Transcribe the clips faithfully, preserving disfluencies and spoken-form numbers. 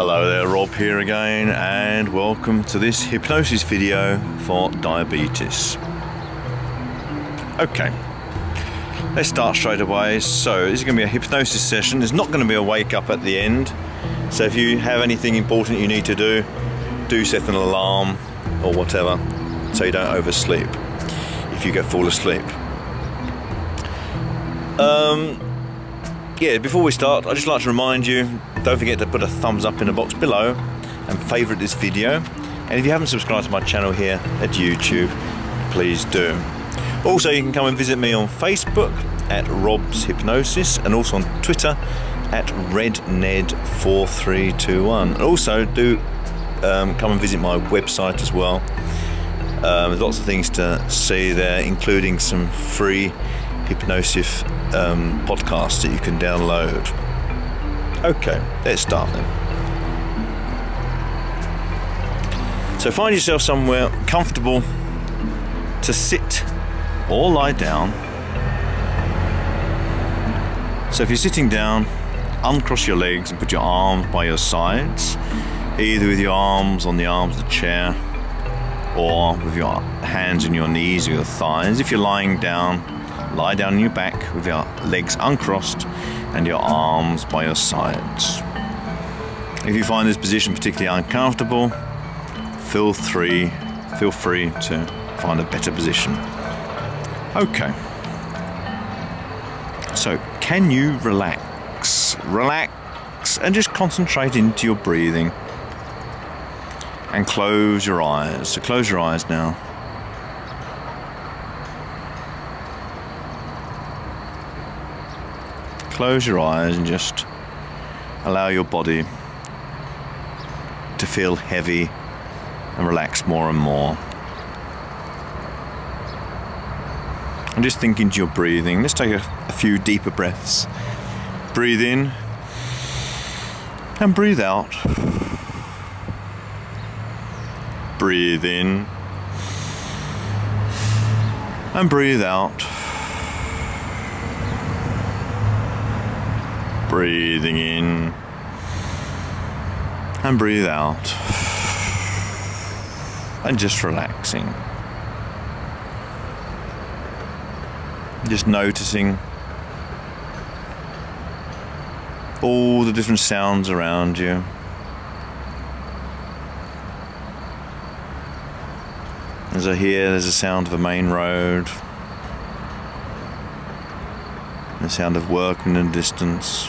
Hello there, Rob here again, and welcome to this hypnosis video for diabetes. Okay, let's start straight away. So this is going to be a hypnosis session. There's not going to be a wake up at the end, so if you have anything important you need to do, do set an alarm or whatever so you don't oversleep if you get fall asleep. Um, yeah, before we start, I'd just like to remind you, don't forget to put a thumbs up in the box below and favourite this video. And if you haven't subscribed to my channel here at YouTube, please do. Also, you can come and visit me on Facebook at Rob's Hypnosis, and also on Twitter at Red Ned four three two one. And also do um, come and visit my website as well. Um, there's lots of things to see there, including some free hypnosis um, podcasts that you can download. Okay, let's start then. So find yourself somewhere comfortable to sit or lie down. So if you're sitting down, uncross your legs and put your arms by your sides, either with your arms on the arms of the chair or with your hands on your knees or your thighs. If you're lying down, lie down on your back with your legs uncrossed and your arms by your sides. If you find this position particularly uncomfortable, feel free, feel free to find a better position. Okay. So, can you relax? Relax and just concentrate into your breathing. And close your eyes. So close your eyes now. Close your eyes and just allow your body to feel heavy and relax more and more. And just think into your breathing. Let's take a, a few deeper breaths. Breathe in and breathe out. Breathe in and breathe out. Breathing in and breathe out, and just relaxing, just noticing all the different sounds around you. As I hear, there's a sound of a main road, the sound of workmen in the distance.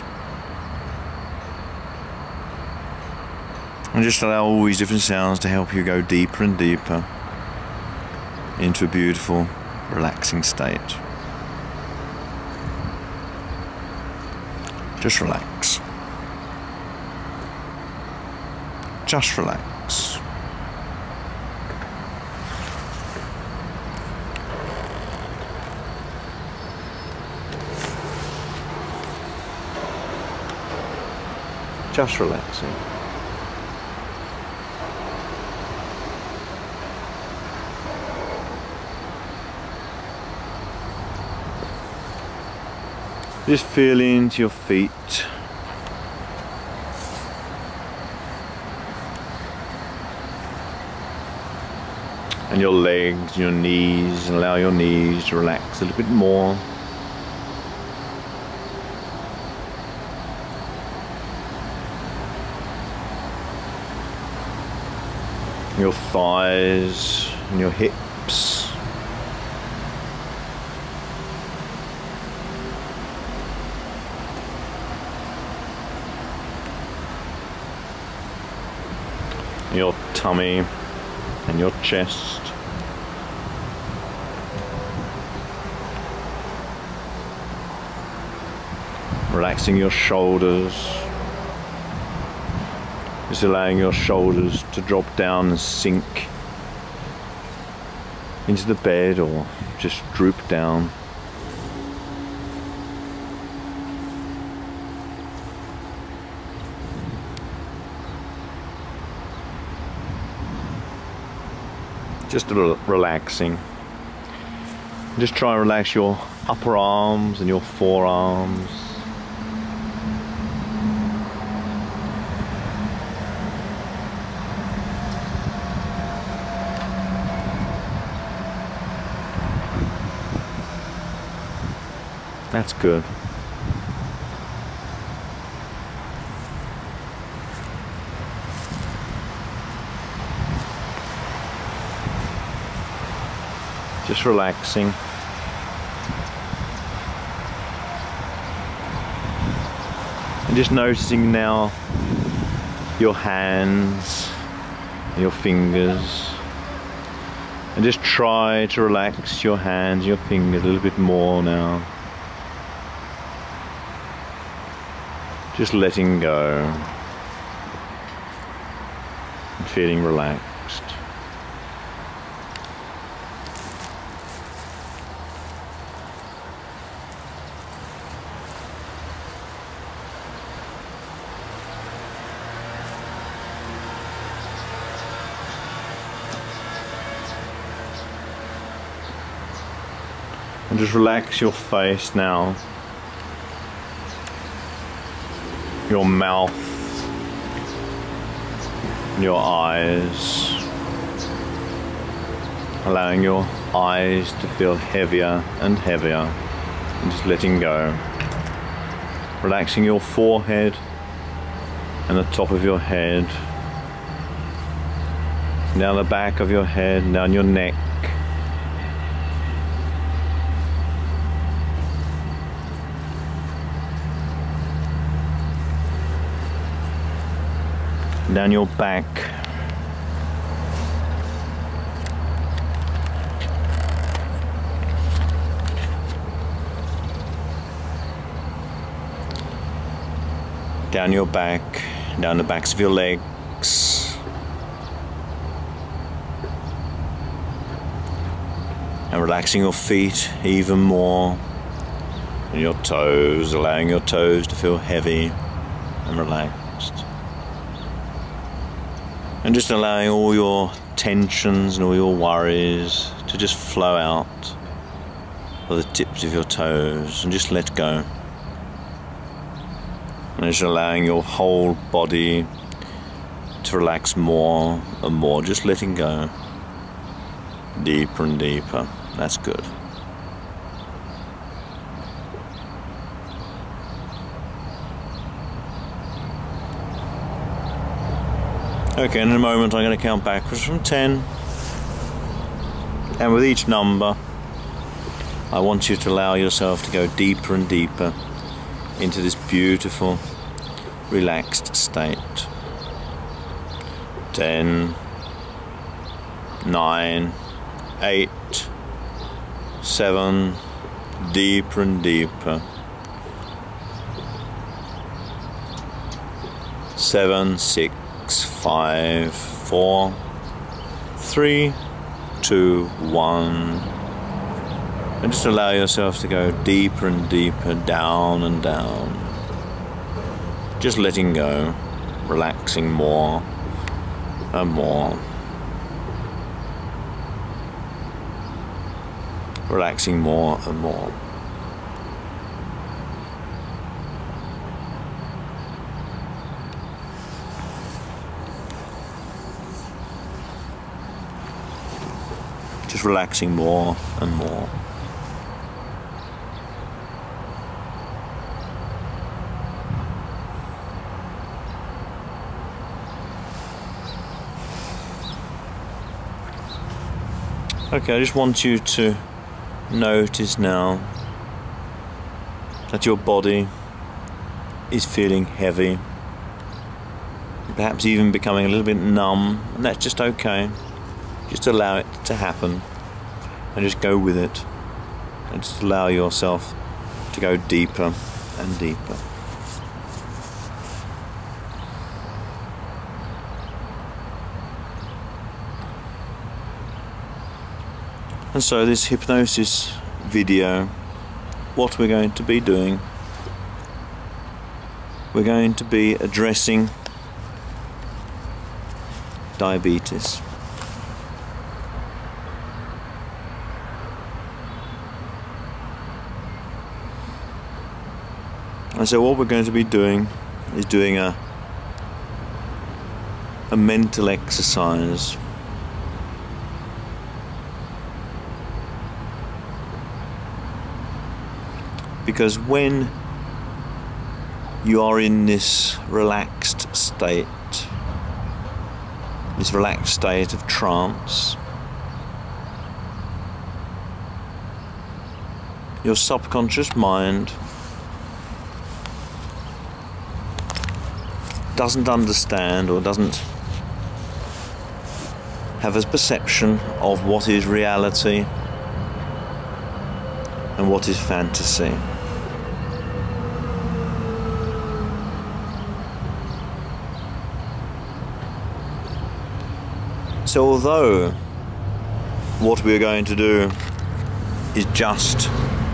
And just allow all these different sounds to help you go deeper and deeper into a beautiful, relaxing state. Just relax. Just relax. Just relaxing. Just feel into your feet. And your legs, your knees, and allow your knees to relax a little bit more. Your thighs and your hips. Your tummy and your chest. Relaxing your shoulders. Just allowing your shoulders to drop down and sink into the bed or just droop down. Just a little relaxing. Just try and relax your upper arms and your forearms. That's good. Just relaxing. And just noticing now your hands, your fingers. And just try to relax your hands, your fingers a little bit more now. Just letting go and feeling relaxed. And just relax your face now, your mouth, your eyes, allowing your eyes to feel heavier and heavier, and just letting go. Relaxing your forehead and the top of your head, down the back of your head, down your neck. Down your back, down your back, down the backs of your legs, and relaxing your feet even more, and your toes, allowing your toes to feel heavy and relaxed. And just allowing all your tensions and all your worries to just flow out of the tips of your toes and just let go. And just allowing your whole body to relax more and more, just letting go. Deeper and deeper. That's good. Okay, in a moment I'm going to count backwards from ten, and with each number I want you to allow yourself to go deeper and deeper into this beautiful relaxed state. ten, nine, eight, seven, deeper and deeper, seven, six, five, four, three, two, one, and just allow yourself to go deeper and deeper, down and down, just letting go, relaxing more and more, relaxing more and more. Just relaxing more and more. Okay, I just want you to notice now that your body is feeling heavy, perhaps even becoming a little bit numb, and that's just okay. Just allow it to happen and just go with it, and just allow yourself to go deeper and deeper. And so this hypnosis video, what we're going to be doing, we're going to be addressing diabetes. And so what we're going to be doing is doing a a mental exercise. Because when you are in this relaxed state, this relaxed state of trance, your subconscious mind doesn't understand or doesn't have a perception of what is reality and what is fantasy. So although what we are going to do is just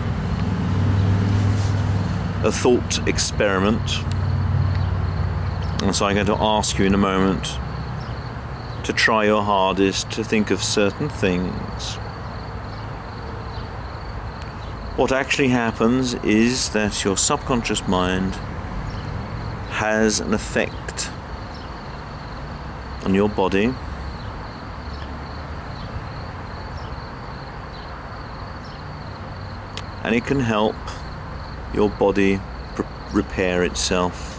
a thought experiment, and so I'm going to ask you in a moment to try your hardest to think of certain things. What actually happens is that your subconscious mind has an effect on your body, and it can help your body repair itself.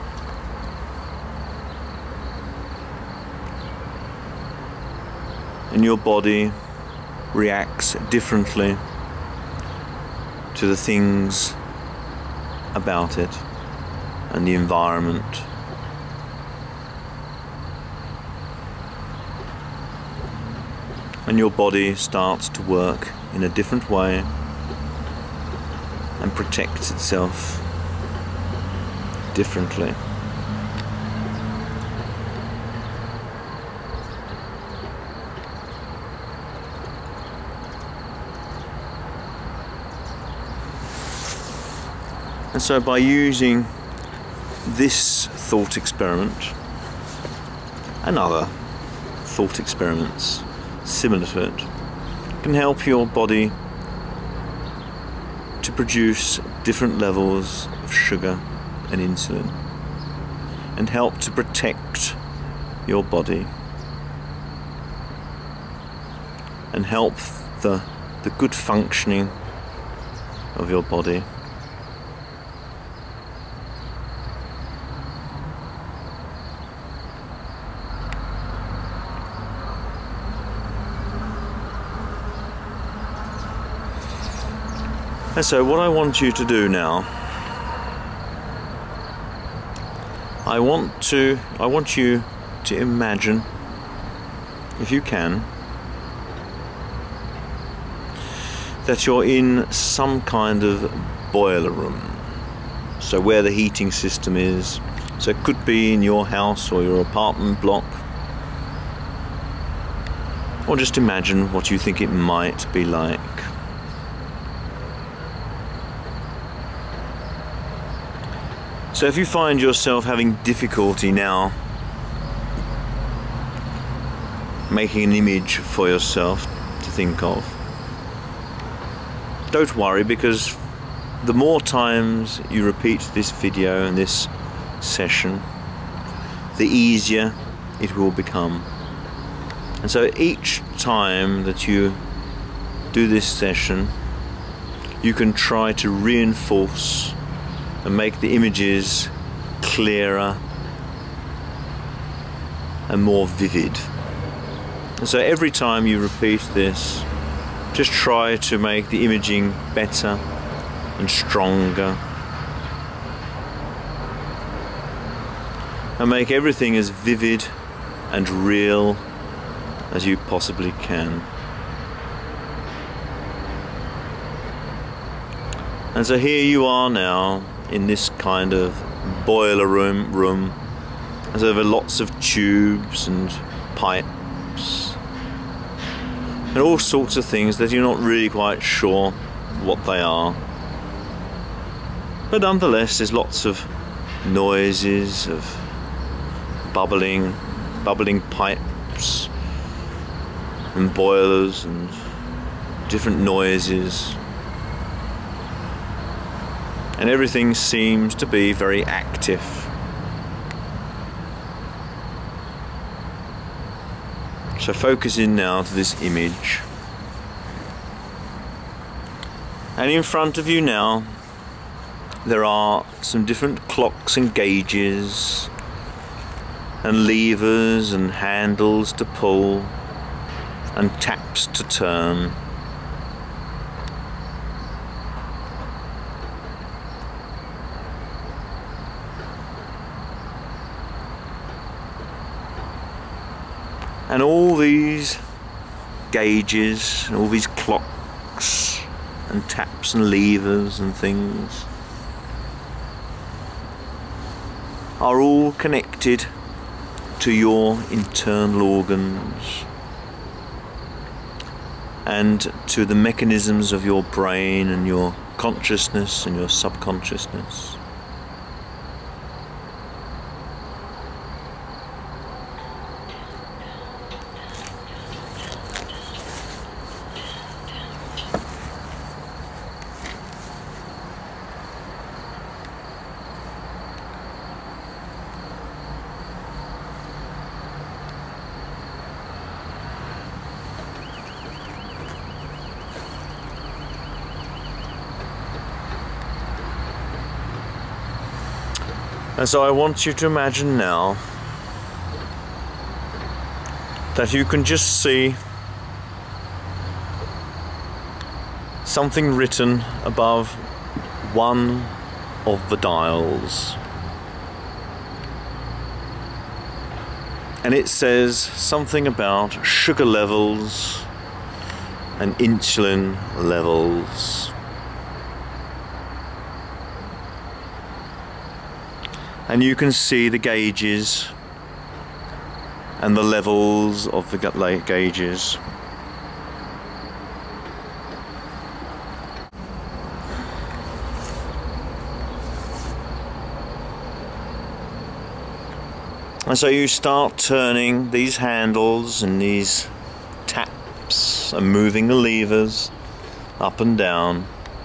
And your body reacts differently to the things about it and the environment. And your body starts to work in a different way and protects itself differently. And so by using this thought experiment and other thought experiments similar to it, can help your body to produce different levels of sugar and insulin, and help to protect your body and help the, the good functioning of your body. And so what I want you to do now, I want to I want you to imagine, if you can, that you're in some kind of boiler room. So where the heating system is. So it could be in your house or your apartment block. Or just imagine what you think it might be like. So if you find yourself having difficulty now making an image for yourself to think of, don't worry, because the more times you repeat this video and this session, the easier it will become. And so each time that you do this session, you can try to reinforce and make the images clearer and more vivid. And so every time you repeat this, just try to make the imaging better and stronger, and make everything as vivid and real as you possibly can. And so here you are now in this kind of boiler room room. And so there are lots of tubes and pipes and all sorts of things that you're not really quite sure what they are. But nonetheless, there's lots of noises of bubbling, bubbling pipes and boilers and different noises. And everything seems to be very active. So focus in now to this image. And in front of you now there are some different clocks and gauges and levers and handles to pull and taps to turn. And all these gauges and all these clocks and taps and levers and things are all connected to your internal organs and to the mechanisms of your brain and your consciousness and your subconsciousness. And so I want you to imagine now that you can just see something written above one of the dials. And it says something about sugar levels and insulin levels. And you can see the gauges and the levels of the gauges. And so you start turning these handles and these taps and moving the levers up and down.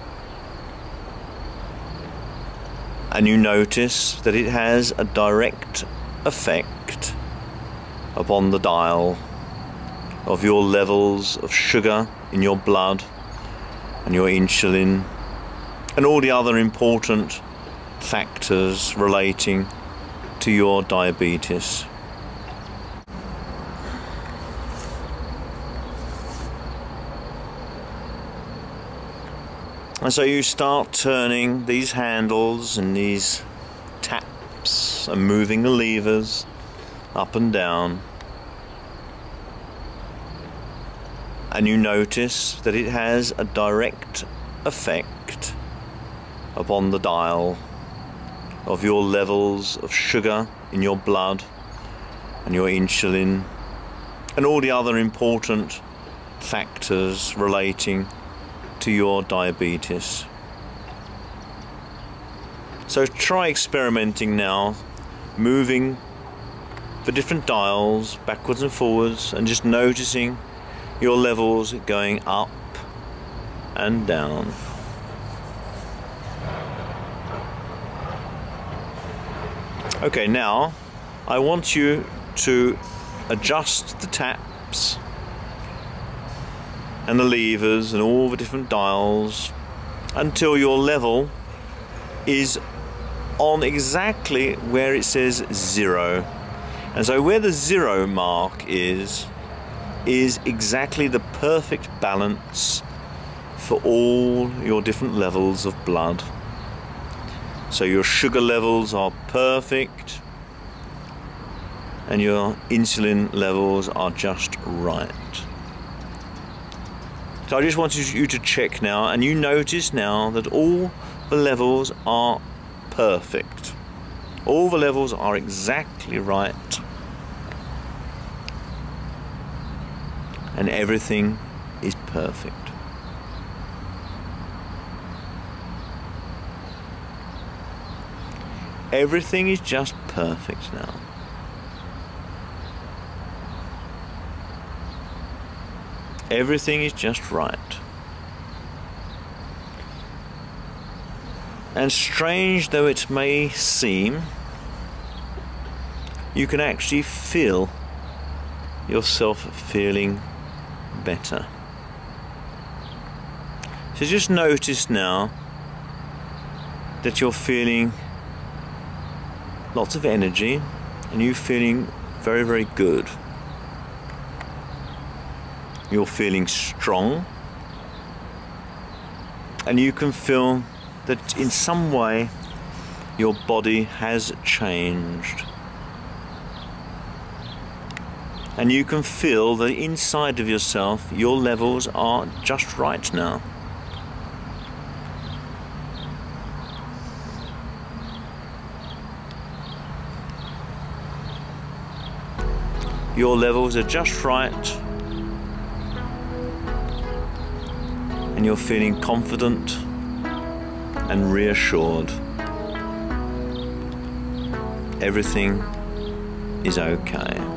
And you notice that it has a direct effect upon the dial of your levels of sugar in your blood and your insulin and all the other important factors relating to your diabetes. And so you start turning these handles and these taps and moving the levers up and down. And you notice that it has a direct effect upon the dial of your levels of sugar in your blood and your insulin and all the other important factors relating to your diabetes. So try experimenting now, moving the different dials backwards and forwards and just noticing your levels going up and down. Okay, now I want you to adjust the taps and the levers and all the different dials until your level is on exactly where it says zero. And so where the zero mark is, is exactly the perfect balance for all your different levels of blood. So your sugar levels are perfect and your insulin levels are just right. So I just wanted you to check now, and you notice now that all the levels are perfect. All the levels are exactly right. And everything is perfect. Everything is just perfect now. Everything is just right. And strange though it may seem, you can actually feel yourself feeling better. So just notice now that you're feeling lots of energy and you're feeling very, very good. You're feeling strong, and you can feel that in some way your body has changed. And you can feel that inside of yourself your levels are just right now. Your levels are just right, and you're feeling confident and reassured. Everything is okay.